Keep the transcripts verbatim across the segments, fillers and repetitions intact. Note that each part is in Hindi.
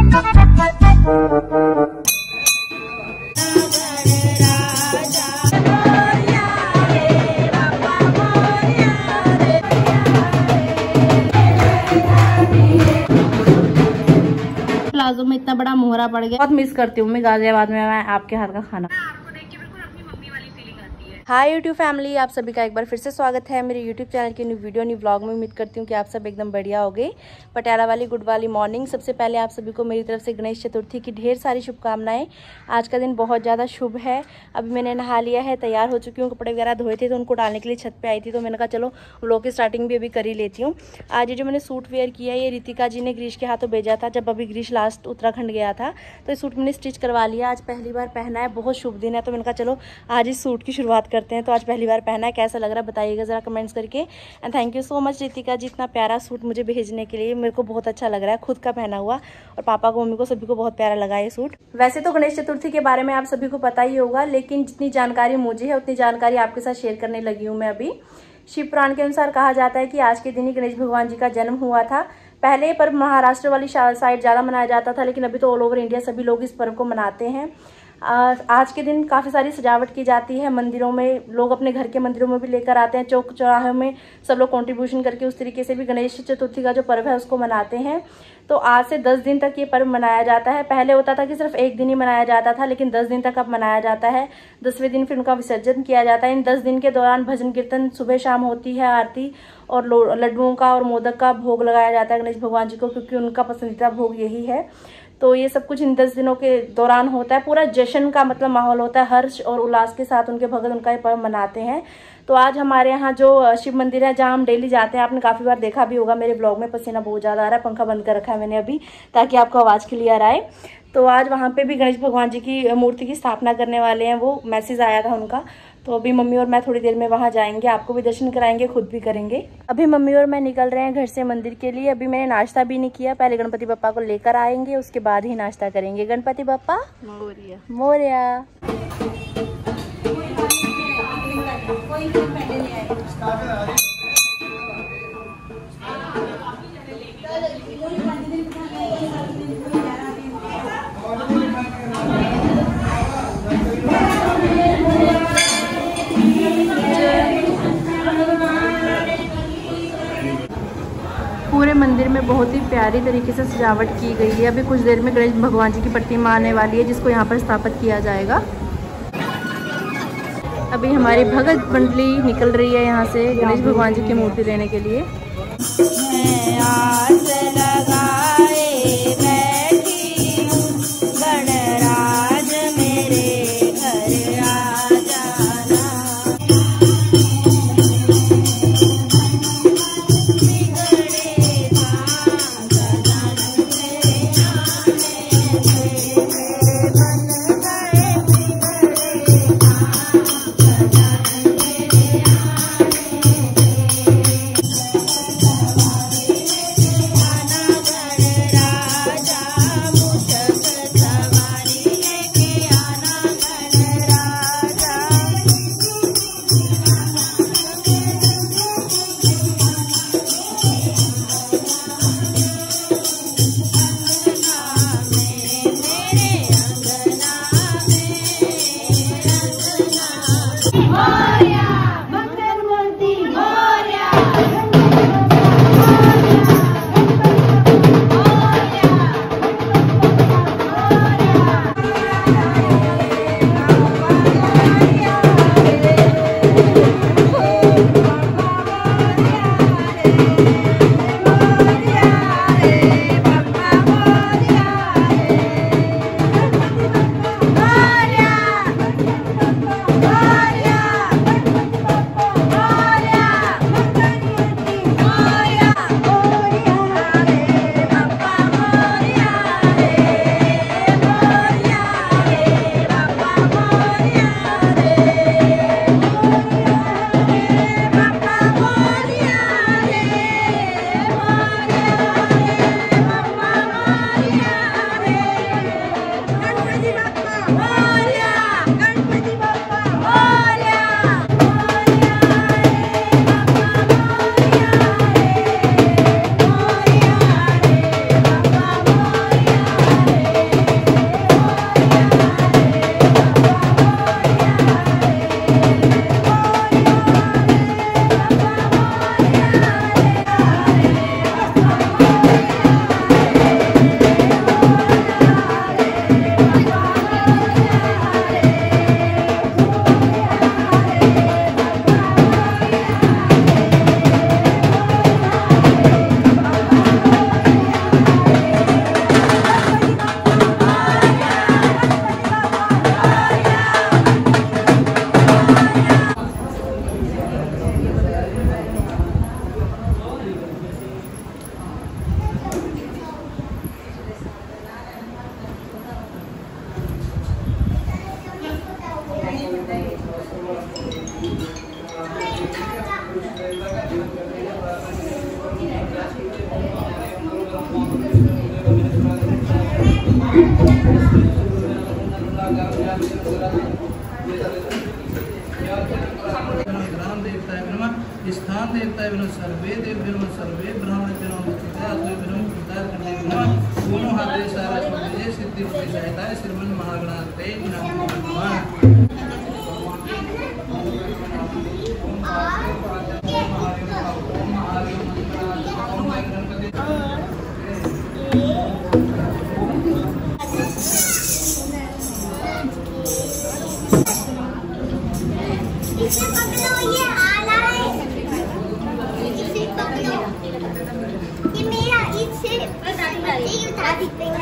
प्लाजो में इतना बड़ा मोहरा पड़ गया। बहुत मिस करती हूँ मैं गाजियाबाद में मैं आपके हाथ का खाना। हाय यूट्यूब फैमिली, आप सभी का एक बार फिर से स्वागत है मेरे यूट्यूब चैनल की न्यू वीडियो न्यू व्लॉग में। उम्मीद करती हूँ कि आप सब एकदम बढ़िया हो गए। पटियाला वाली गुड वाली मॉर्निंग। सबसे पहले आप सभी को मेरी तरफ से गणेश चतुर्थी की ढेर सारी शुभकामनाएं। आज का दिन बहुत ज़्यादा शुभ है। अभी मैंने नहा लिया है, तैयार हो चुकी हूँ, कपड़े वगैरह धोए थे तो उनको डालने के लिए छत पर आई थी, तो मैंने कहा चलो व्लॉग की स्टार्टिंग भी अभी कर ही लेती हूँ। आज ये जो मैंने सूट वेयर किया है ये रितिका जी ने ग्रीश के हाथों भेजा था जब अभी ग्रीश लास्ट उत्तराखंड गया था, तो इस सूट मैंने स्टिच करवा लिया। आज पहली बार पहना है, बहुत शुभ दिन है, तो मैंने कहा चलो आज इस सूट की शुरुआत करते हैं। तो आज पहली बार पहना है, कैसा लग रहा है बताइएगा जरा कमेंट्स करके। And thank you so much Ritika ji इतना प्यारा सूट मुझे भेजने के लिए। मेरे को बहुत अच्छा लग रहा है खुद का पहना हुआ, और पापा को मम्मी को सभी को बहुत प्यारा लगा ये सूट। वैसे तो गणेश चतुर्थी के बारे में आप सभी को पता ही होगा, लेकिन जितनी जानकारी मुझे है उतनी जानकारी आपके साथ शेयर करने लगी हूँ मैं अभी। शिव पुराण के अनुसार कहा जाता है कि आज के दिन ही गणेश भगवान जी का जन्म हुआ था। पहले पर्व महाराष्ट्र वाली साइड ज़्यादा मनाया जाता था, लेकिन अभी तो ऑल ओवर इंडिया सभी लोग इस पर्व को मनाते हैं। आज के दिन काफ़ी सारी सजावट की जाती है मंदिरों में, लोग अपने घर के मंदिरों में भी लेकर आते हैं, चौक चौराहे में सब लोग कंट्रीब्यूशन करके उस तरीके से भी गणेश चतुर्थी का जो पर्व है उसको मनाते हैं। तो आज से दस दिन तक ये पर्व मनाया जाता है। पहले होता था कि सिर्फ एक दिन ही मनाया जाता था, लेकिन दस दिन तक अब मनाया जाता है। दसवें दिन फिर उनका विसर्जन किया जाता है। इन दस दिन के दौरान भजन कीर्तन सुबह शाम होती है, आरती और लड्डुओं का और मोदक का भोग लगाया जाता है गणेश भगवान जी को, क्योंकि उनका पसंदीदा भोग यही है। तो ये सब कुछ इन दस दिनों के दौरान होता है। पूरा जश्न का मतलब माहौल होता है, हर्ष और उल्लास के साथ उनके भगत उनका ये पर्व मनाते हैं। तो आज हमारे यहाँ जो शिव मंदिर है जहाँ हम डेली जाते हैं, आपने काफ़ी बार देखा भी होगा मेरे ब्लॉग में, पसीना बहुत ज़्यादा आ रहा है, पंखा बंद कर रखा है मैंने अभी ताकि आपको आवाज़ क्लियर आए। तो आज वहाँ पे भी गणेश भगवान जी की मूर्ति की स्थापना करने वाले हैं, वो मैसेज आया था उनका। तो अभी मम्मी और मैं थोड़ी देर में वहाँ जाएंगे, आपको भी दर्शन कराएंगे, खुद भी करेंगे। अभी मम्मी और मैं निकल रहे हैं घर से मंदिर के लिए। अभी मैंने नाश्ता भी नहीं किया, पहले गणपति बप्पा को लेकर आएंगे उसके बाद ही नाश्ता करेंगे। गणपति बप्पा मोरिया मोरिया। पूरे मंदिर में बहुत ही प्यारी तरीके से सजावट की गई है। अभी कुछ देर में गणेश भगवान जी की प्रतिमा आने वाली है जिसको यहाँ पर स्थापित किया जाएगा। अभी हमारी भगत मंडली निकल रही है यहाँ से गणेश भगवान जी की मूर्ति लेने के लिए। ग्राम देवताय नमः, स्थान देवताय नमः, सर्वे देव्यो नमः, सर्वे ब्राह्मणेभ्यो नमः, आत्मेभ्यो नमः, कृतार्थनेभ्यो नमः। दोनों हाथे सारा छोड़िए, सिद्धि बुद्धि सहायताय श्रीमन महागणाधिपते नमः। इसे पकड़ो, ये आला है, इसे पकड़ो, ये मेरा, इसे ये उठा दीते हैं।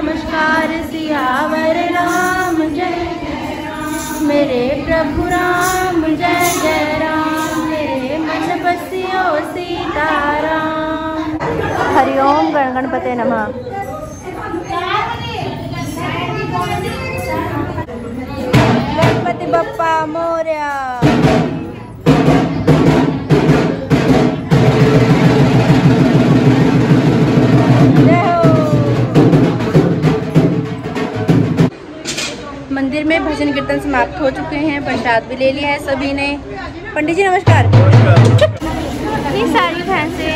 मेरे प्रभु राम सीताराम। हरिओम गण गणपते नमः। गणपति बप्पा मोरया। मंदिर में भजन कीर्तन समाप्त हो चुके हैं, प्रसाद भी ले लिया है सभी ने। पंडित जी नमस्कार। ये सारी भैंसें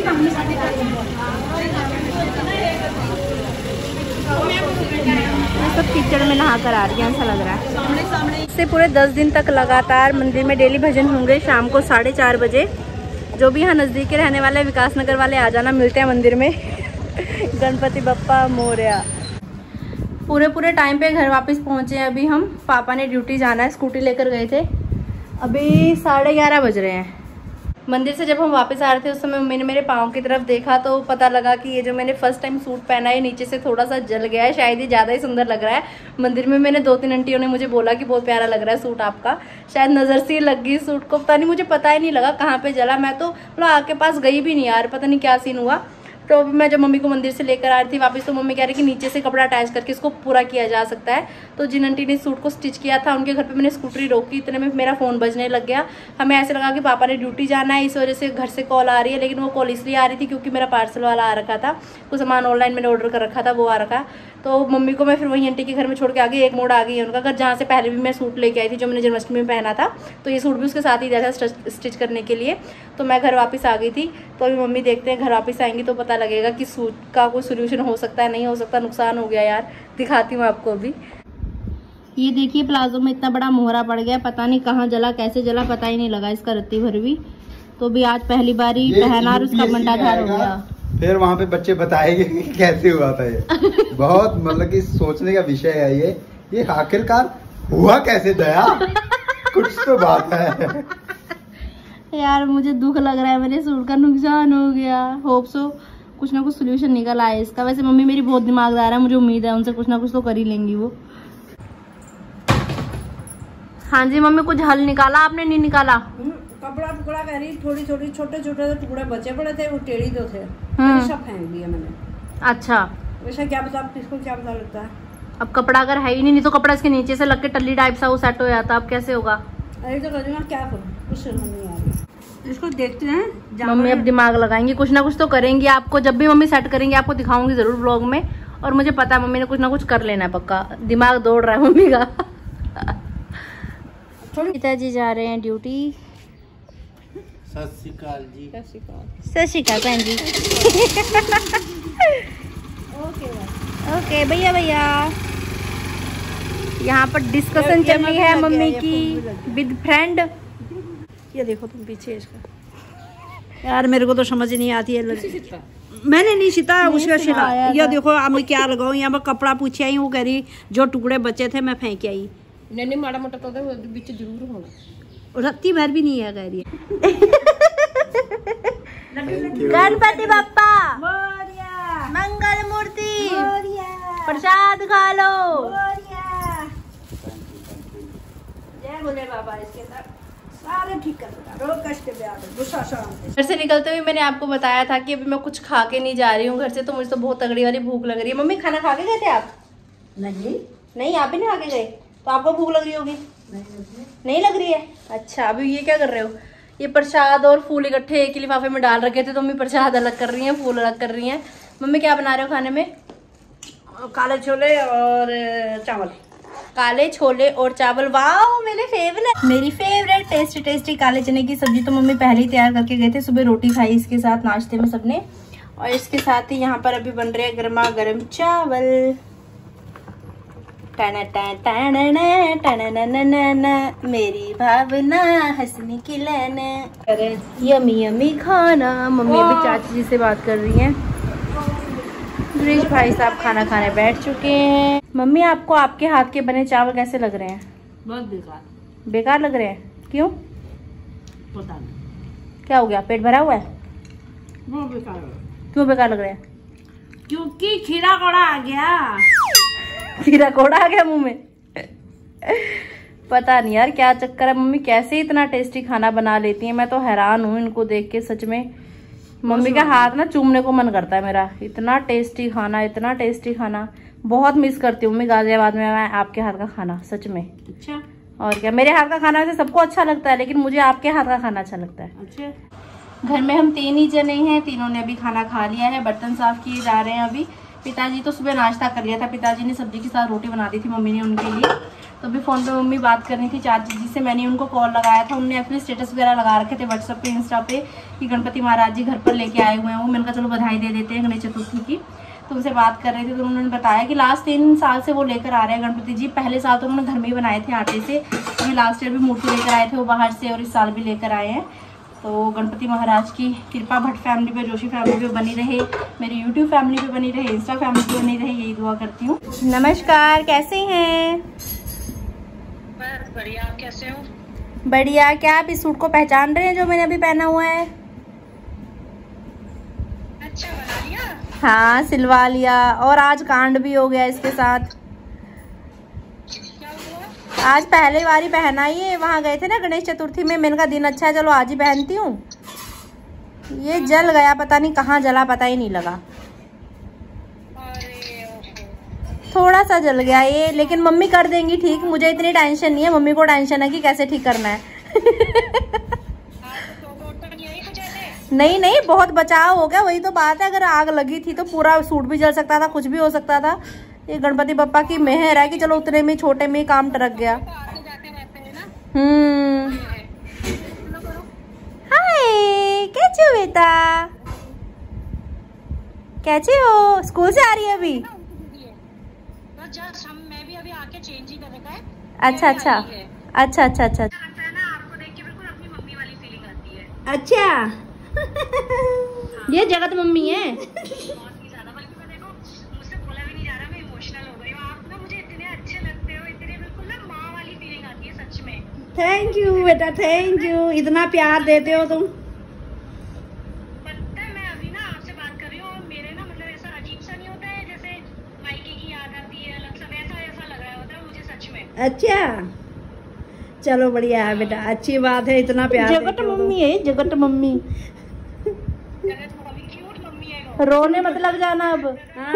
सब कीचड़ में नहा कर आ रही हैं, ऐसा लग रहा है। इससे पूरे दस दिन तक लगातार मंदिर में डेली भजन होंगे शाम को साढ़े चार बजे। जो भी यहाँ नज़दीक के रहने वाले विकास नगर वाले आ जाना, मिलते हैं मंदिर में। गणपति बप्पा मोरया। पूरे पूरे टाइम पे घर वापस पहुँचे हैं अभी हम। पापा ने ड्यूटी जाना है, स्कूटी लेकर गए थे। अभी साढ़े ग्यारह बज रहे हैं। मंदिर से जब हम वापस आ रहे थे उस समय मैंने मेरे पाँव की तरफ देखा तो पता लगा कि ये जो मैंने फर्स्ट टाइम सूट पहना है नीचे से थोड़ा सा जल गया है। शायद ये ज़्यादा ही सुंदर लग रहा है। मंदिर में मैंने दो तीन आंटियों ने मुझे बोला कि बहुत प्यारा लग रहा है सूट आपका। शायद नज़र से लग गई सूट को, पता नहीं, मुझे पता ही नहीं लगा कहाँ पे जला। मैं तो मतलब आके पास गई भी नहीं यार, पता नहीं क्या सीन हुआ। तो मैं जब मम्मी को मंदिर से लेकर आ रही थी वापस तो मम्मी कह रही कि नीचे से कपड़ा अटैच करके इसको पूरा किया जा सकता है। तो जिन आंटी ने सूट को स्टिच किया था उनके घर पे मैंने स्कूटरी रोकी, इतने में मेरा फ़ोन बजने लग गया। हमें ऐसे लगा कि पापा ने ड्यूटी जाना है, इस वजह से घर से कॉल आ रही है। लेकिन वो कॉल इसलिए आ रही थी क्योंकि मेरा पार्सल वाला आ रखा था, कुछ सामान ऑनलाइन मैंने ऑर्डर कर रखा था, वो आ रखा। तो मम्मी को मैं फिर वही आंटी के घर में छोड़ के आ गई। एक मोड़ आ गई है उनका घर, जहाँ से पहले भी मैं सूट लेके आई थी जो मैंने जन्माष्टमी में पहना था। तो ये सूट भी उसके साथ ही दिया था स्टिच करने के लिए। तो मैं घर वापस आ गई थी। तो अभी मम्मी देखते हैं, घर वापस आएंगी तो पता लगेगा कि सूट का कोई सोल्यूशन हो सकता है, नहीं हो सकता। नुकसान हो गया यार, दिखाती हूँ आपको अभी। ये देखिए प्लाजो में इतना बड़ा मोहरा पड़ गया, पता नहीं कहाँ जला, कैसे जला, पता ही नहीं लगा इसका रत्ती भर भी। तो भी आज पहली बार ही पहना और उसका मंडाधार हो गया। फिर वहाँ पे बच्चे बताएंगे कि कैसे हुआ था ये। बहुत मतलब कि सोचने का विषय है ये ये आखिरकार हुआ कैसे दया। कुछ तो बात है यार, मुझे दुख लग रहा है, मेरे सूट का नुकसान हो गया। होप सो कुछ ना कुछ सोल्यूशन निकल आए इसका। वैसे मम्मी मेरी बहुत दिमागदार है, मुझे उम्मीद है उनसे कुछ ना कुछ तो कर ही लेंगी वो। हाँ जी मम्मी, कुछ हल निकाला आपने? नहीं निकाला। कपड़ा टुकड़ा कह रही, थोड़ी थोड़ी छोटे छोटे टुकड़े बचे पड़े थे, वो टेढ़ी तो थे, सब फेंक दिया मैंने। अच्छा, वैसे क्या पता किसको क्या पता लगता है। अब कपड़ा अगर है ही नहीं, नहीं तो कपड़ा इसके नीचे से लग के टल्ली टाइप सा वो सेट हो जाता। अब कैसे होगा? अरे तो करूँगा, क्या करूँ, कुछ समझ नहीं आ रही। इसको देखते हैं। मम्मी अब दिमाग लगाएंगी, कुछ ना कुछ तो करेंगी। आपको जब भी मम्मी सेट करेंगे आपको दिखाऊंगी जरूर ब्लॉग में। और मुझे पता है मम्मी ने कुछ ना कुछ कर लेना है पक्का। दिमाग दौड़ रहा है मम्मी का। पिताजी जा रहे हैं ड्यूटी। सत श्री अकाल जी। सत श्री अकाल भैन जी। ओके भैया भैया। यहाँ पर डिस्कशन चल रही है मम्मी की विद फ्रेंड। ये देखो तुम पीछे इसका। यार मेरे को तो समझ नहीं आती है। मैंने नहीं सीता, उसका सिला। ये देखो अब मैं क्या लगाऊं। यहाँ पर कपड़ा पूछे आई, वो कह रही जो टुकड़े बचे थे मैं फेंक आई। नहीं माड़ा मोटा तो बीच जरूर होना, रत्ती भर भी नहीं है कह रही। गणपति बप्पा मंगल मूर्ति, प्रसाद खा लो। जय भोले बाबा। इसके साथ सारे ठीक कर देगा, रोग कष्ट गुस्सा शांत। घर से निकलते हुए मैंने आपको बताया था कि अभी मैं कुछ खा के नहीं जा रही हूँ घर से। तो मुझे तो बहुत तगड़ी वाली भूख लग रही है। मम्मी खाना खा के गए थे आप? नहीं नहीं, आप भी नहीं खा के गए तो आपको भूख लग रही होगी। नहीं लग रही है? अच्छा, अभी ये क्या कर रहे हो? ये प्रसाद और फूल इकट्ठे एक ही लिफाफे में डाल रखे थे। तो मम्मी प्रसाद अलग कर रही हैं, फूल अलग कर रही हैं। मम्मी क्या बना रहे हो खाने में? काले छोले और चावल। काले छोले और चावल, वाह मेरे फेवरेट, मेरी फेवरेट टेस्टी टेस्टी काले चने की सब्जी। तो मम्मी पहले ही तैयार करके गए थे। सुबह रोटी खाई इसके साथ नाश्ते में सबने। और इसके साथ ही यहाँ पर अभी बन रहे हैं गर्मा गर्म चावल। टन टन टन टन मेरी भावना हंसने की लाना। यमी यमी खाना। मम्मी अभी चाची जी से बात कर रही हैं। ब्रिज भाई साहब खाना खाने बैठ चुके हैं। मम्मी आपको आपके हाथ के बने चावल कैसे लग रहे हैं? बहुत बेकार। बेकार लग रहे हैं? क्यों? पता नहीं क्या हो गया, पेट भरा हुआ है? बहुत बेकार। क्यों बेकार लग रहे हैं? क्योंकि खीरा कौड़ा आ गया। खीरा कौड़ा आ गया मुंह में? पता नहीं यार क्या चक्कर है। मम्मी कैसे इतना टेस्टी खाना बना लेती हैं, मैं तो हैरान हूँ इनको देख के सच में। मम्मी का हाथ ना चूमने को मन करता है मेरा। इतना टेस्टी खाना, इतना टेस्टी खाना, बहुत मिस करती हूँ मैं गाजियाबाद में मैं आपके हाथ का खाना, सच में। अच्छा, और क्या, मेरे हाथ का खाना वैसे सबको अच्छा लगता है, लेकिन मुझे आपके हाथ का खाना अच्छा लगता है। अच्छा। घर में हम तीन ही जने हैं, तीनों ने अभी खाना खा लिया है, बर्तन साफ किए जा रहे हैं अभी। पिताजी तो सुबह नाश्ता कर लिया था, पिताजी ने सब्जी के साथ रोटी बना दी थी मम्मी ने उनके लिए। तो अभी फ़ोन पे मम्मी बात करनी थी चाची जी से, मैंने उनको कॉल लगाया था। उन्होंने अपने स्टेटस वगैरह लगा रखे थे व्हाट्सएप पे, इंस्टा पे कि गणपति महाराज जी घर पर लेके आए हुए हैं। वो मैंने कहा चलो बधाई दे देते हैं गणेश चतुर्थी की। तो उनसे बात कर रहे थे तो उन्होंने बताया कि लास्ट तीन साल से वो लेकर आ रहे हैं गणपति जी। पहले साल तो उन्होंने घर में ही बनाए थे आटे से, अभी लास्ट ईयर भी मूर्ति लेकर आए थे वो बाहर से, और इस साल भी लेकर आए हैं। तो गणपति महाराज की कृपा भट्ट फैमिली पे, जोशी फैमिली पे बनी रहे, मेरी यूट्यूब फैमिली पे बनी रहे, इंस्टा फैमिली पे बनी रहे, यही दुआ करती हूँ। नमस्कार, कैसे हैं? बढ़िया, आप कैसे हो? बढ़िया। क्या आप इस सूट को पहचान रहे हैं जो मैंने अभी पहना हुआ है? अच्छा, बना लिया? हाँ, सिलवा लिया, और आज कांड भी हो गया इसके साथ। आज पहले बारी पहना ही है, वहाँ गए थे ना गणेश चतुर्थी में, मैंने कहा दिन अच्छा है चलो आज ही पहनती हूँ। ये जल गया, पता नहीं कहाँ जला, पता ही नहीं लगा। थोड़ा सा जल गया ये, लेकिन मम्मी कर देंगी ठीक, मुझे इतनी टेंशन नहीं है, मम्मी को टेंशन है कि कैसे ठीक करना है। नहीं नहीं, बहुत बचाव हो गया, वही तो बात है। अगर आग लगी थी तो पूरा सूट भी जल सकता था, कुछ भी हो सकता था। ये गणपति बप्पा की मेहर है कि चलो उतने में छोटे में काम टरक गया। हम्म। हाय, कैसे हो बेटा? कैसे हो? स्कूल से आ रही है अभी? मैं भी अभी आके चेंज ही कर रखा है। अच्छा अच्छा अच्छा अच्छा अच्छा। आपको देख के बिल्कुल अपनी मम्मी वाली फीलिंग आती है। अच्छा। ये जगत मम्मी है। थैंक यू बेटा, थैंक यू, इतना प्यार देते हो तुम। पता है मैं अभी ना आपसे बात कर रही हूँ और मेरे ना मतलब ऐसा अजीब सा नहीं होता है जैसे मायके की याद आती है अलग सा, वैसा ऐसा लग रहा होता है मुझे सच में। अच्छा, चलो बढ़िया है बेटा, अच्छी बात है, इतना प्यार जगत मम्मी है, जगत मम्मी। जगत मम्मी, क्यूट मम्मी है। रोने मत लग जाना अब।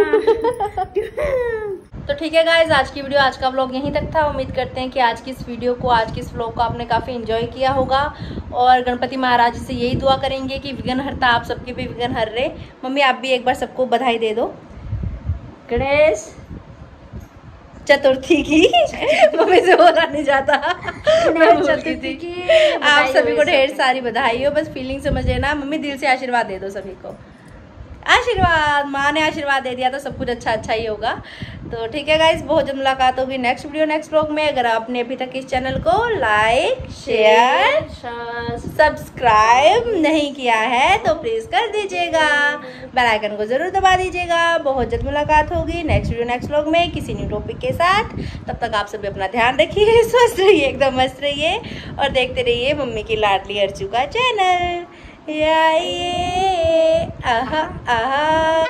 तो ठीक है गाइज, आज की वीडियो, आज का व्लॉग यहीं तक था। उम्मीद करते हैं कि आज की इस वीडियो को, आज की इस व्लॉग को आपने काफ़ी एंजॉय किया होगा, और गणपति महाराज से यही दुआ करेंगे कि विघ्नहर्ता आप सबके भी विघ्न हर रहे। मम्मी आप भी एक बार सबको बधाई दे दो गणेश चतुर्थी की। मम्मी से बोला नहीं जाता, मैं चतुर्थी की आप सभी को ढेर सारी बधाई हो। बस फीलिंग समझ लेना, मम्मी दिल से आशीर्वाद दे दो सभी को। आशीर्वाद, माँ ने आशीर्वाद दे दिया तो सब कुछ अच्छा अच्छा ही होगा। तो ठीक है गाइज, बहुत जल्द मुलाकात होगी नेक्स्ट वीडियो नेक्स्ट व्लॉग में। अगर आपने अभी तक इस चैनल को लाइक शेयर सब्सक्राइब नहीं किया है तो प्लीज़ कर दीजिएगा, बेल आइकन को ज़रूर दबा दीजिएगा। बहुत जल्द मुलाकात होगी नेक्स्ट वीडियो नेक्स्ट व्लॉग में किसी न्यू टॉपिक के साथ। तब तक आप सभी अपना ध्यान रखिए, स्वस्थ रहिए, एकदम मस्त रहिए, और देखते रहिए मम्मी की लाडली अर्चू का चैनल। आहा आहा।